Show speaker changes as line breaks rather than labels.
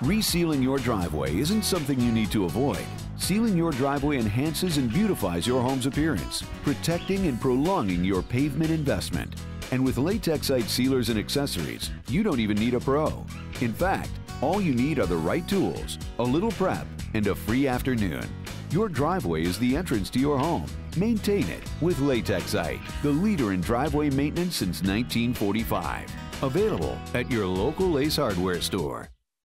Resealing your driveway isn't something you need to avoid. Sealing your driveway enhances and beautifies your home's appearance, protecting and prolonging your pavement investment. And with Latexite sealers and accessories, you don't even need a pro. In fact, all you need are the right tools, a little prep, and a free afternoon. Your driveway is the entrance to your home. Maintain it with Latexite, the leader in driveway maintenance since 1945. Available at your local Ace Hardware store.